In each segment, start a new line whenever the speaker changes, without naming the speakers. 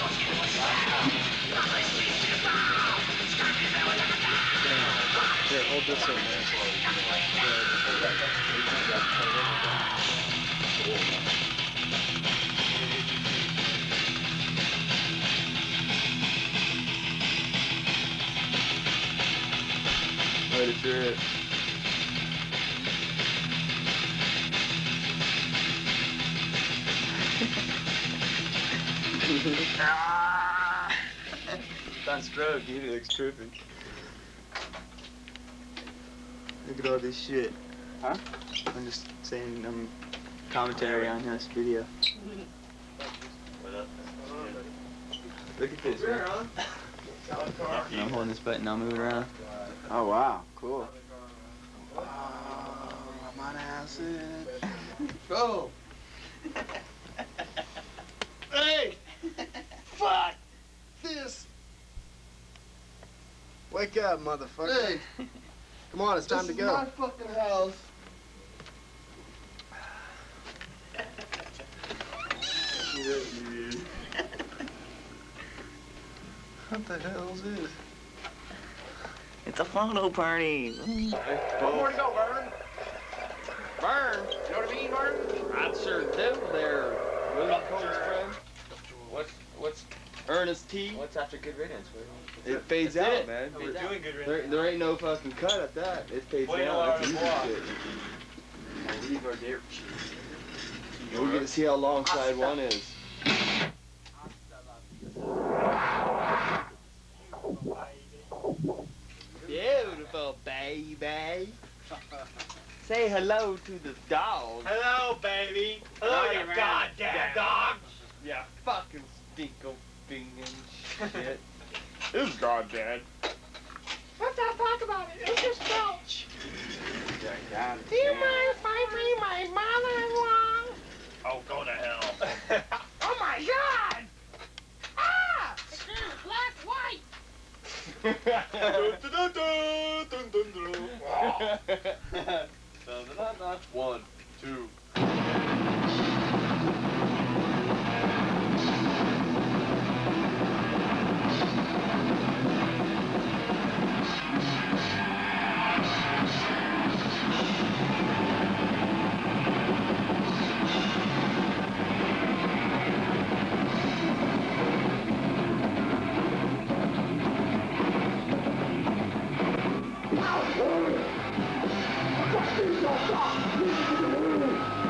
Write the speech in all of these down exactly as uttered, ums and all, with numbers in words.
Here, hold this up, man. Let it drip. Don't stroke, dude. It looks tripping. Look at all this shit.
Huh?
I'm just saying, um, commentary on this video. Look at this, man. I'm holding this button, I'll move it around.
Oh, wow. Cool. Oh, I'm on acid.
Go!
Hey! Fuck! This! Wake up, motherfucker.
Hey!
Come on, it's time
this
to
is
go.
my fucking house. What the hell is this?
It's a photo party.
One more to go, Vern. Vern, you know what I mean, Vern?
I sure do there, Willie Cole's friend.
What's what's
Ernest T.
what's after good riddance?
It fades
That's
out,
it.
man.
We're doing good
There,
riddance.
there ain't no fucking cut at that. It fades
Bueno
out. That's
au
easy
revoir.
shit.
I leave our dirt
We'll get to see how long side one is. Beautiful baby. Say hello to the dog.
Hello, baby.
Hello,
you goddamn dog.
Yeah, fucking stinko binging shit. This is goddamn.
Let's not talk about it. It's just belch.
God,
Do you mind if I bring my mother-in-law?
Oh, go to hell.
Oh my God! Ah! It's black, white.
One, two.
Stop!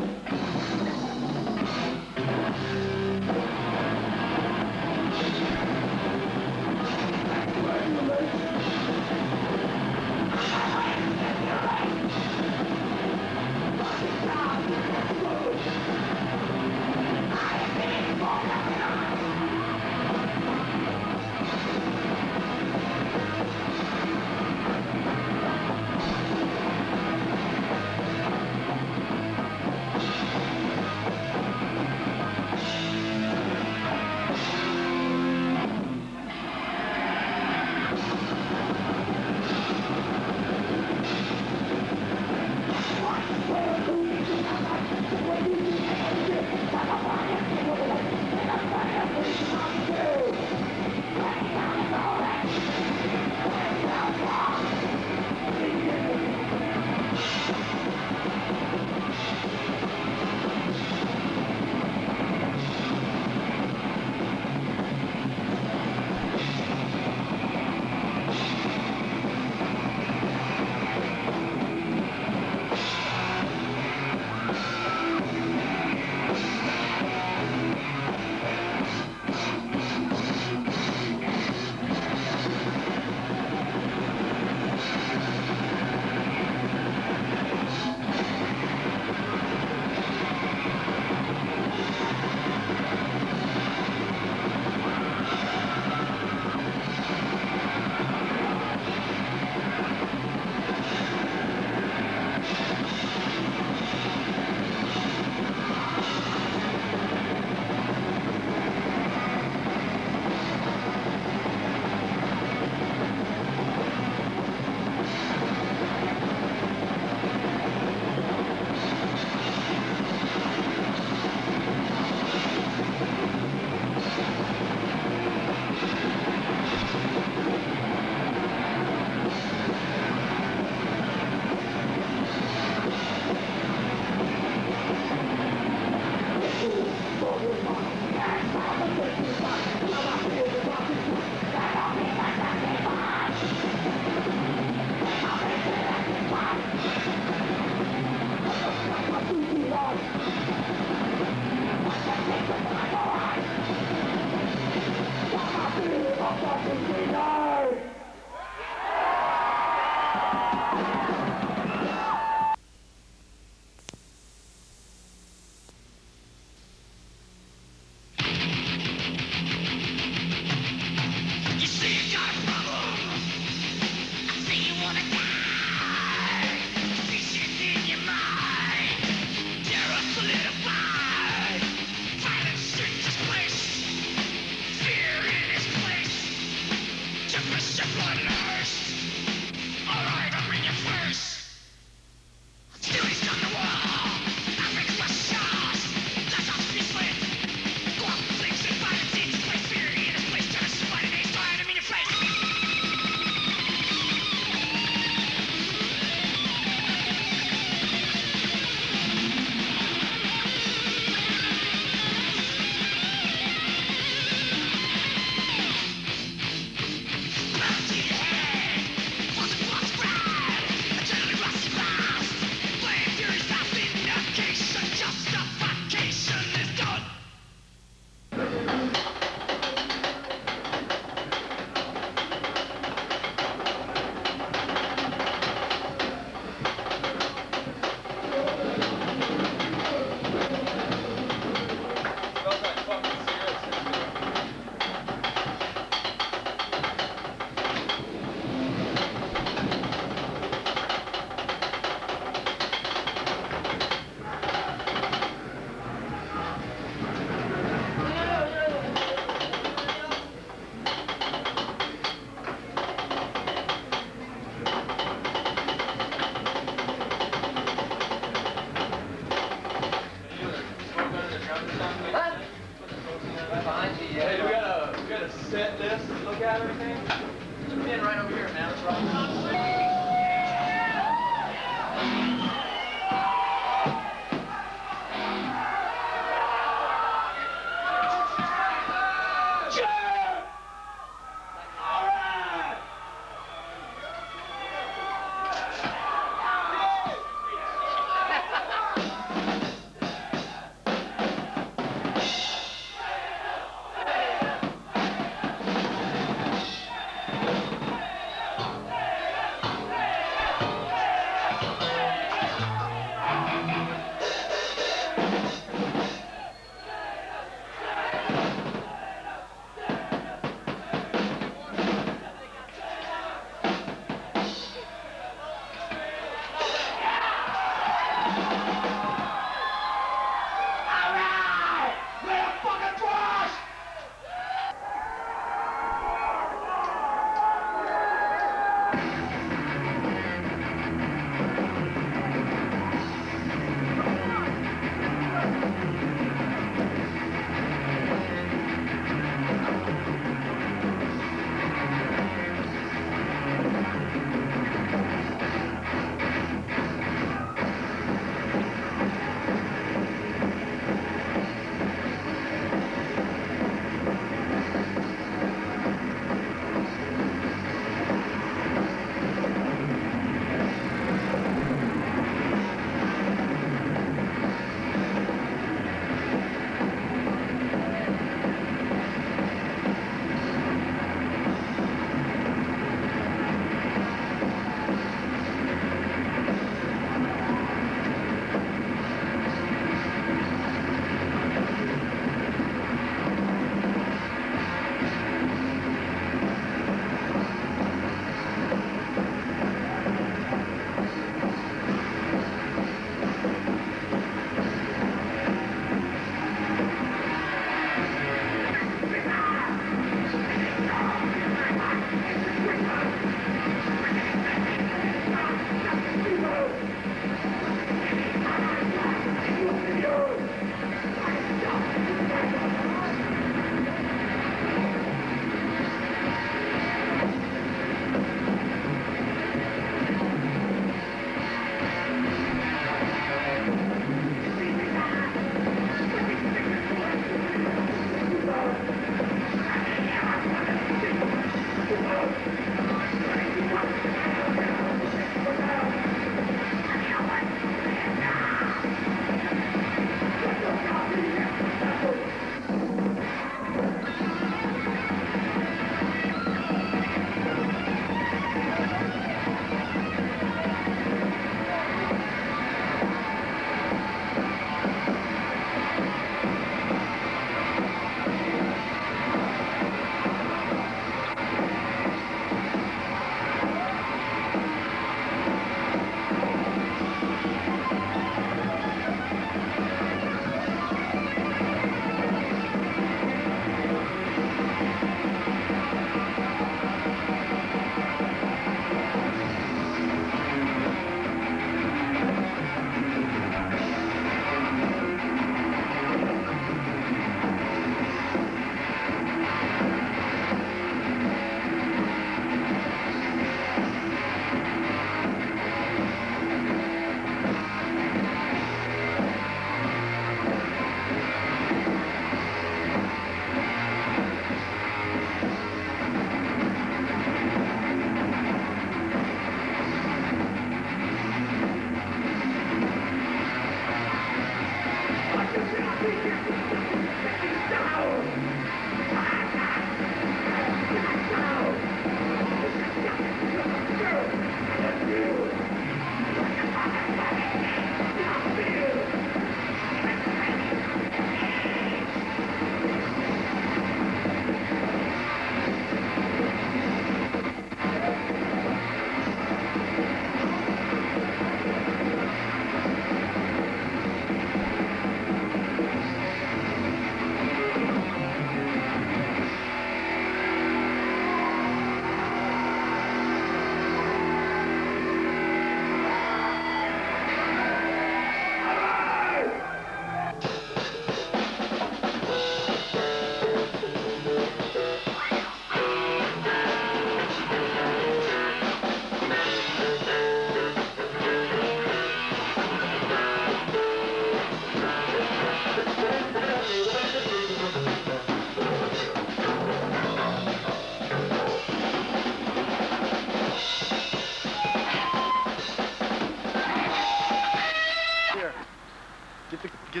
Get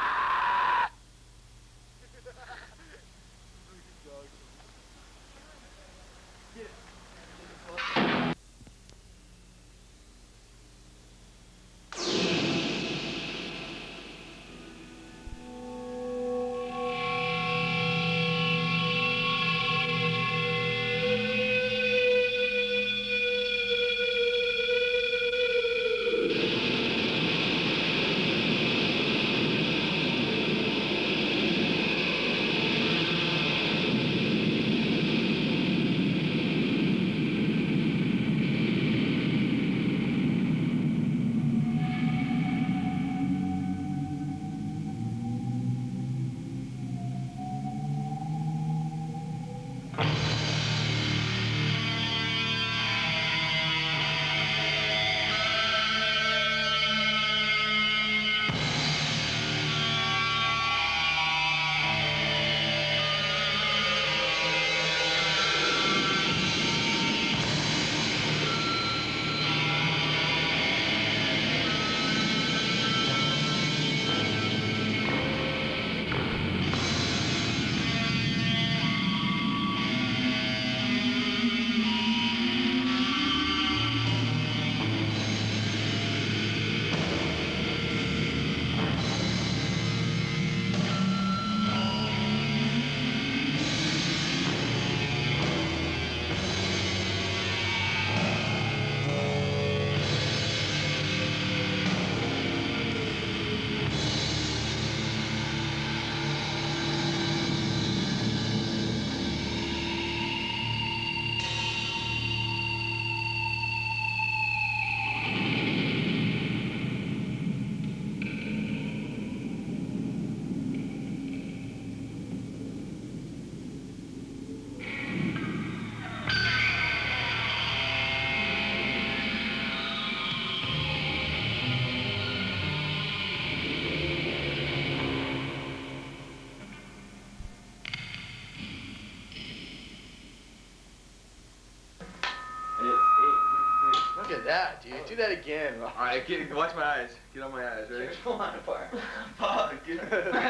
Look at that, dude. Do that again.
All right, get, watch my eyes. Get on my eyes, ready?
Come on apart.
Fuck. Get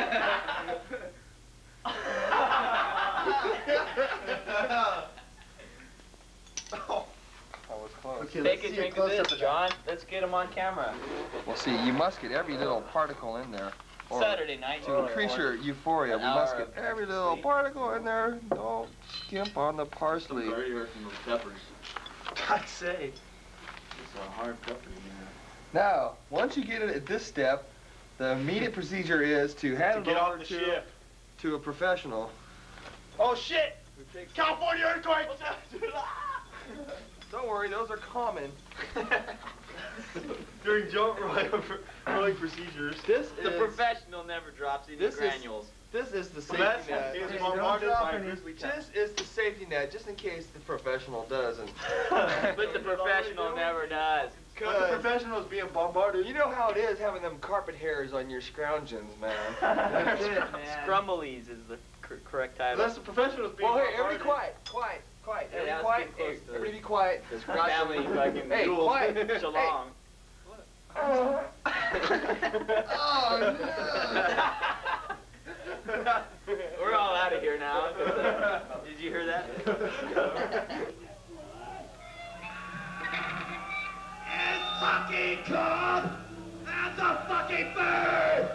oh, that was close.
Okay,
Take
let's
a
see
drink
close
of
up
this,
of
John. Let's get him on camera.
Well, see, you must get every little particle in there. Or
Saturday night.
to increase your euphoria,
An
we must
hour
get
of
every little
sleep.
particle in there. Don't skimp on the parsley.
Sorry, you heard from those peppers.
I'd say.
It's a hard pepper, man.
Now, once you get it at this step, the immediate procedure is to hand it
Get
over
off the
to,
ship.
to a professional.
Oh shit! California earthquake!
Don't worry, those are common.
During joint rolling procedures.
This
The
is
professional never drops any
This is-
granules.
this is the safety
That's
net.
is
Hey,
bombarded
don't drop
by
any.
grizzly cats.
This is the safety net, just in case the professional doesn't.
But the professional never does.
Because the professional is being bombarded.
You know how it is having them carpet hairs on your scroungins, man.
That's it, man. Scrumblies is the cor correct title.
Unless the professional is being
Well, hey,
bombarded.
everybody quiet, quiet, quiet,
Hey,
everybody
that's
quiet,
getting
hey,
close to-
everybody be quiet.
This family fucking
Hey,
duel.
quiet.
Shalom.
Oh, no.
We're all out of here now. Did you hear that?
It's fucking cold! That's a fucking bird!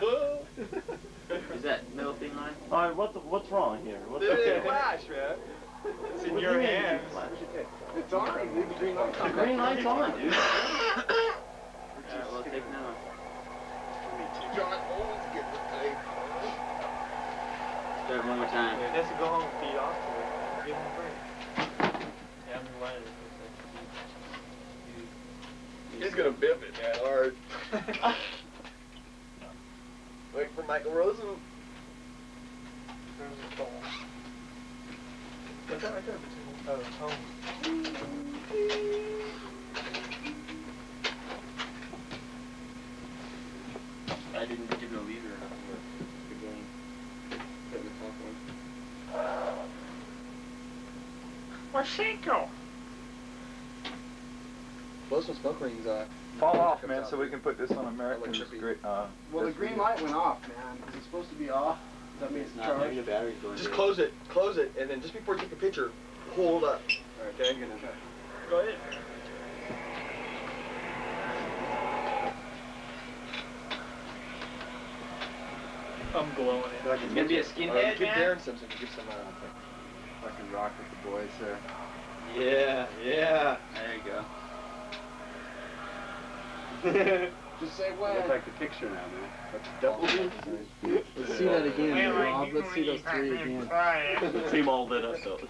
Is that middle thing on?
Alright, what the, what's wrong here? What's
Dude,
okay?
it's Flash, man.
It's in
What
your
do you mean,
hands.
Flash?
It's on, dude. The green light's
The
on.
green light's on, dude.
Alright, well, take it now.
John always gets the tape.
Start one more time.
He has to go home and feed off to it. Give him a break. Yeah, I'm reminded.
He's gonna bip it, man, hard. Wait for Michael Rosen.
There's a ball. What's that right there? Oh, home.
I didn't give no leader or nothing, but good game. Put in the top one.
Washiko!
Blow some smoke rings off.
Fall off, man, so we can put this on American's great, uh...
Well, the green light went off, man. Is it supposed to be off? Does that mean it's
Not
charged?
maybe the battery's going
Just
dead.
close it, close it, and then just before you take a picture, hold up. Okay?
Go ahead. I'm glowing it.
You gonna be a
Uh,
skinhead,
give
man?
Darren some, so we can give some uh, fucking rock with the boys there.
Yeah, yeah.
There you go.
Just say when.
Look like the picture now, man.
That's double.
Let's see that again, Rob. Let's see those three again.
Team all lit up though.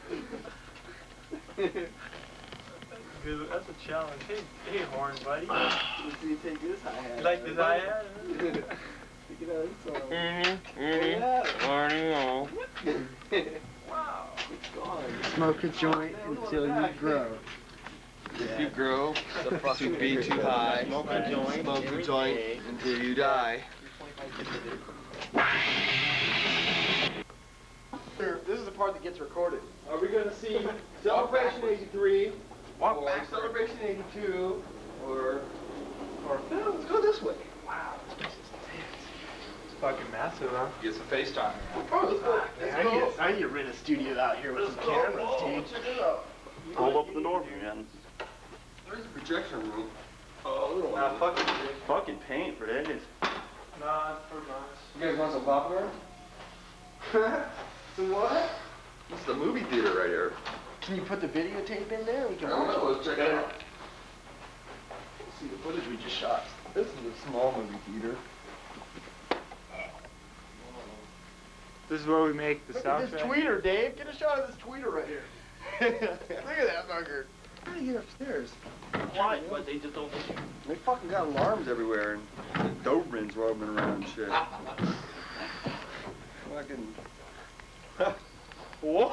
Good, that's a challenge. Hey, hey, horn, buddy.
Let's see you take this hi-hat.
You like this hi-hat?
Look at that song.
Wow.
It's gone.
Smoke a joint until you grow.
If you grow to be too high,
Smoke a joint
smoke a
every
joint
day.
until you die.
This is the part that gets recorded.
Are we gonna see Celebration eighty-three, or Celebration eighty-two, or or no? Let's go this way. Wow, this place is
It's fucking massive, huh?
Get some FaceTime.
Oh, let's go. Let's
I
go.
need, I need to rent a studio out here with some cameras, dude.
Check it out.
Hold up the door, man.
There's a projection room. Oh, a little
Nah,
one.
fuck it, dude.
Fucking paint for days.
Nah, it's for months.
You guys want some popcorn?
Some what?
This is the movie theater right here.
Can you put the videotape in there? We
I
can
don't
watch
know.
it.
Let's check it out. Let's see the footage we just shot. This is a small movie theater.
This is where we make the
Look at this
soundtrack.
tweeter, Dave. Get a shot of this tweeter right here. Look at that fucker.
How do you get upstairs?
Why? But they just don't.
They fucking got alarms everywhere and Dobermans roaming around and shit. Fucking.
What?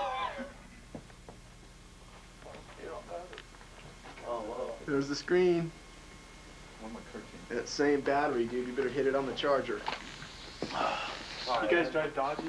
Oh, whoa.
There's the screen. That same battery, dude. You better hit it on the charger.
You guys drive Dodges?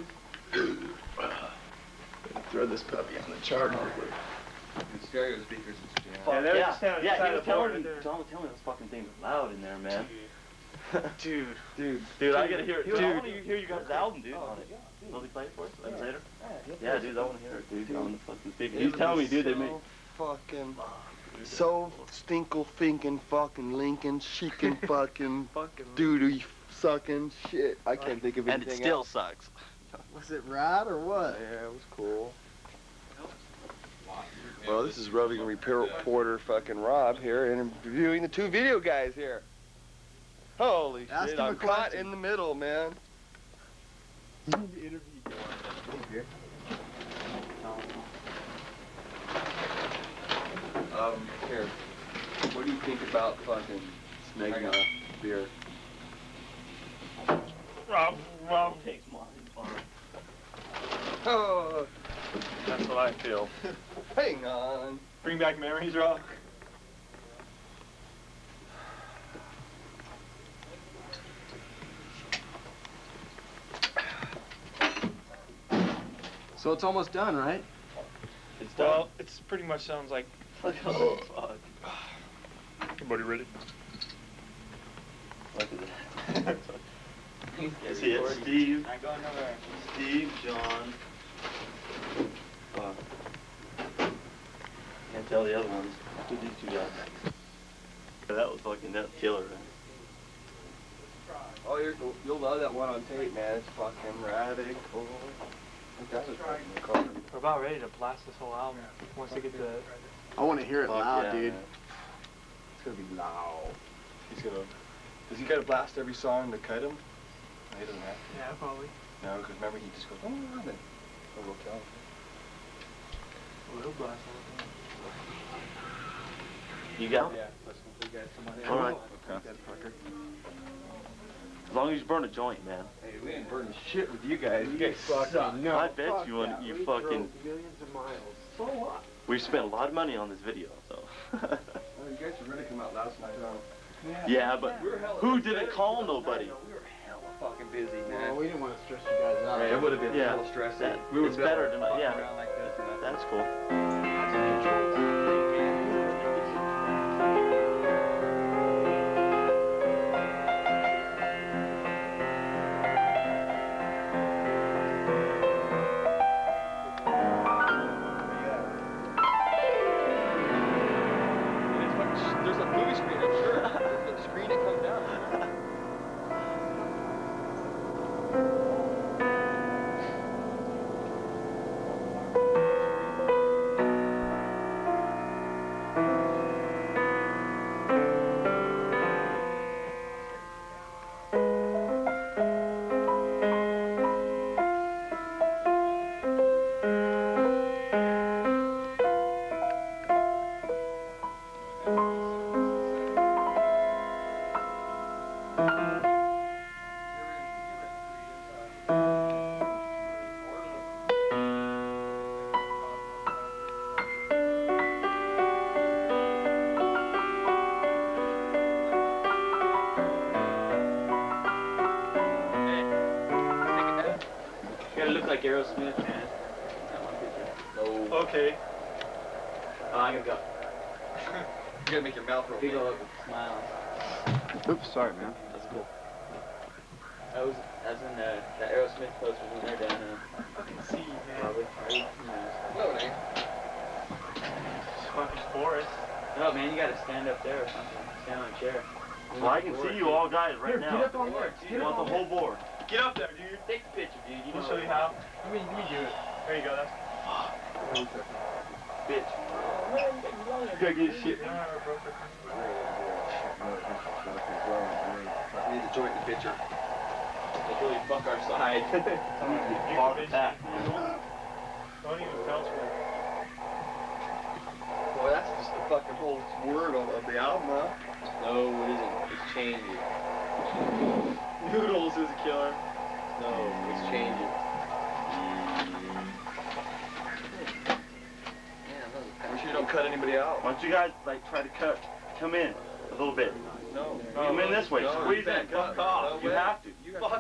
Throw this puppy on the charger.
And stereo speakers and shit.
Yeah, they're
yeah,
just standing
yeah,
beside
he was
the door
telling me,
right there.
John was telling me this fucking thing was loud in there, man.
Dude.
Dude, dude, I gotta hear it.
Dude.
Dude, I wanna hear you guys' album, dude, on it. Will he play it for us like, later? Yeah, dude, I wanna hear it, dude, on the fucking speaker. He's telling me, dude, they make...
Fucking. So stinkle finking fucking Lincoln shaking fucking
Fucking.
doo-doo sucking shit. I can't think of
And
anything
it still
else.
sucks.
Was it rad or what?
Yeah, it was cool. Well, this is roving reporter fucking Rob here interviewing the two video guys here. Holy
Ask
shit,
him a
I'm caught
question.
in the middle, man.
You need to interview.
Um, here. What do you think about fucking Smegma beer?
Rob, Rob.
Takes mine.
Oh,
That's what I feel.
hang on.
Bring back memories, Rob.
So it's almost done, right?
It's done.
Well, it's pretty much sounds like.
Oh, fuck.
Everybody ready?
Look at that. See it, Steve.
Not going nowhere.
Steve, John. Fuck. Can't tell the other ones. Who these two guys? That was fucking that killer, man.
Oh, you're, you'll love that one on tape, man. It's fucking radical. That's
We're about ready to blast this whole album. Once they get the...
I want to hear it
Fuck
loud,
yeah,
dude.
man. It's gonna be loud. He's gonna... Does he gotta blast every song to cut him? No, he doesn't have to.
Yeah, probably.
No, because remember he just goes, oh, then. So we'll tell him.
Well, he'll blast everything.
You got
Yeah, let's complete that. Somebody
All right.
Okay. That fucker.
As long as you burn a joint, man.
Hey, we ain't burning shit with you guys. You guys suck.
No,
I bet
fuck
you want
that.
you
We
fucking.
drove millions of miles. So what?
We spent a lot of money on this video, so.
Well, you guys should really come out last night, huh?
Yeah, but
We were hella
who
busy.
didn't call nobody?
We were hella fucking busy, man.
Well, we didn't want to stress you guys out.
Right, it would have been
Yeah.
hella stressing.
That-
we would
it's better than
fucking
yeah.
around like this and that.
That's cool.
There's a movie screen, I'm sure. There's a screen that comes down.
Like Aerosmith, man.
No.
Okay.
Oh, I gotta go.
You gotta make your mouth roll.
Big old smile.
Oops, sorry, man.
That's cool. That was, that's when uh, that Aerosmith poster was when they're down there.
I can see, man.
Probably. Or, you know.
No, it ain't.
It's fucking forest.
No, man, you gotta stand up there or something. Stand on a chair.
Well, I can see you all guys right now.
Get up on there.
You want the whole board?
Get up there, dude.
Take the picture, dude. You
I'll
know
show you how. Let me, let me do it. There you go. That's...
Bitch.
You gotta get shit.
You don't have a broker.
We need to join the picture.
They really fuck our side.
You
Far
can
back.
Don't even bounce with it.
Boy, that's just the fucking whole word of, of the album, huh?
No, it isn't. It's changing. Noodles is a killer. No, it's changing.
We sure you don't cut anybody out.
Why don't you guys like try to cut, come in a little bit.
No.
Come in this way.
No,
Squeeze
you
in.
back up.
Fuck off.
No
You
way.
have to.
You fuck.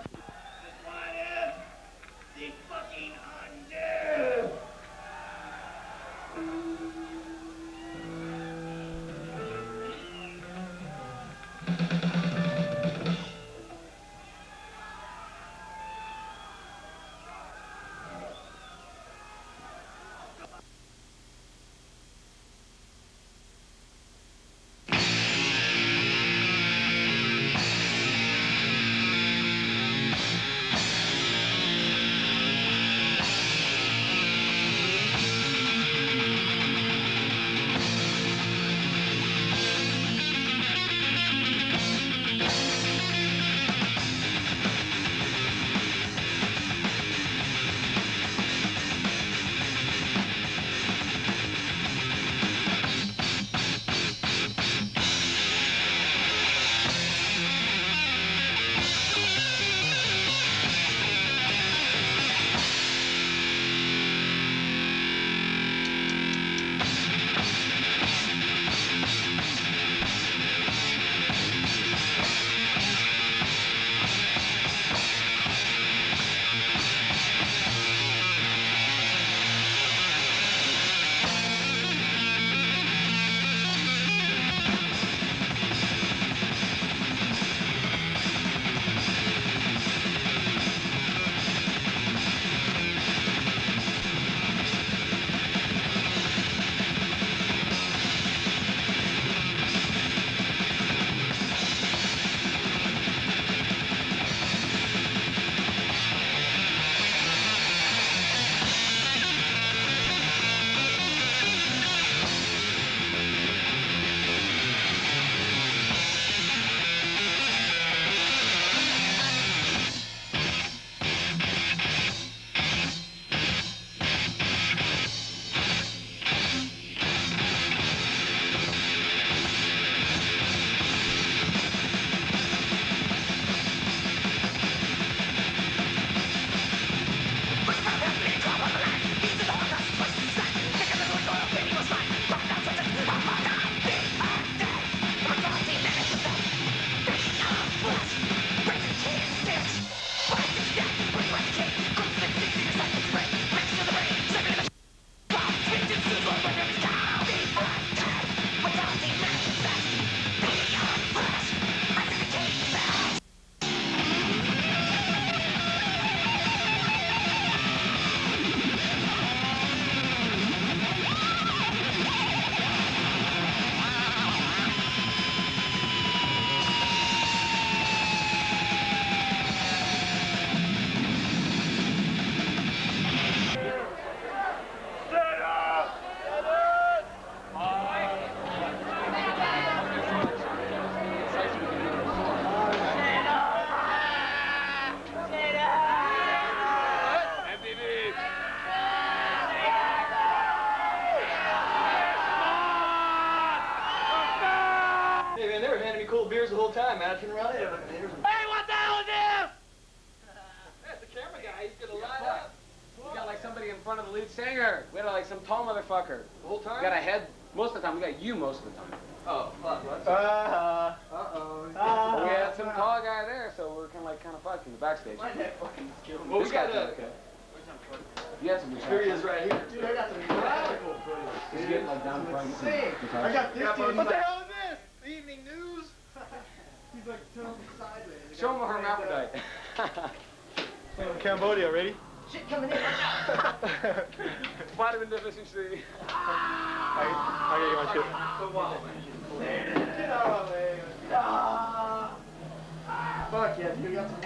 the whole time, man. I turn around, hey, what the hell is this? That's the camera guy. He's gonna line up. We got like somebody in front of the lead singer. We had like some tall motherfucker. The whole time? We got a head most of the time. We got you most of the time. Oh, fuck. Uh, uh-oh. Uh, we had some tall guy there, so we were kind of like kind of fucked in the backstage. My neck fucking killed me. Well, we got a... Okay. You had some experience right here. Dude, I got some radical footage. He's getting like down front.
I got this dude.
What the hell is this? The evening news?
He's like turning sideways.
Show him a hermaphrodite.
Cambodia, ready?
Shit coming in right now. Vitamin deficiency.
I, I gotta get my shit. Get out of the way. Ah. Fuck yeah, dude, you got some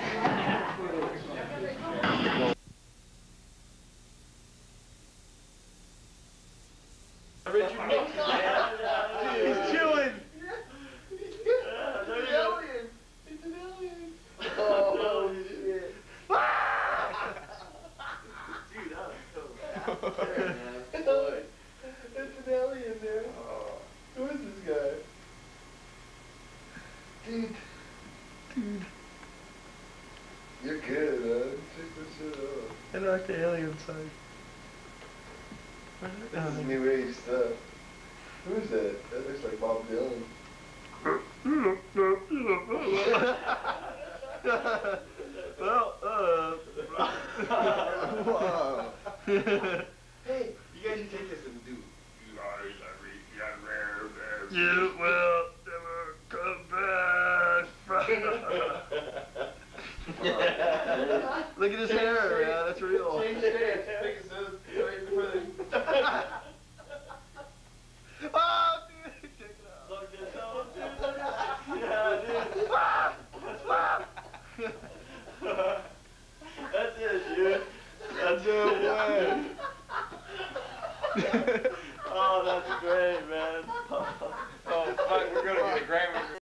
footage. Richard Nixon. He's chilling. It's an alien. It's an alien. Oh, shit. Dude, that was so bad. It's an alien, dude. Who is this guy? Dude. Dude. You're good, man. Check this shit out. I like the alien side. This is new age stuff. Who is that? That looks like Bob Dylan. Well, uh... wow. Hey, you guys should take this and do... You guys are young rare. You will never come back. Look at his hair, man. That's real. Change stance. Make it so right in front of him. Oh, dude. Check it out. Look at this out, dude. Yeah, dude. That's it, dude. That's it, way. Oh, that's great, man.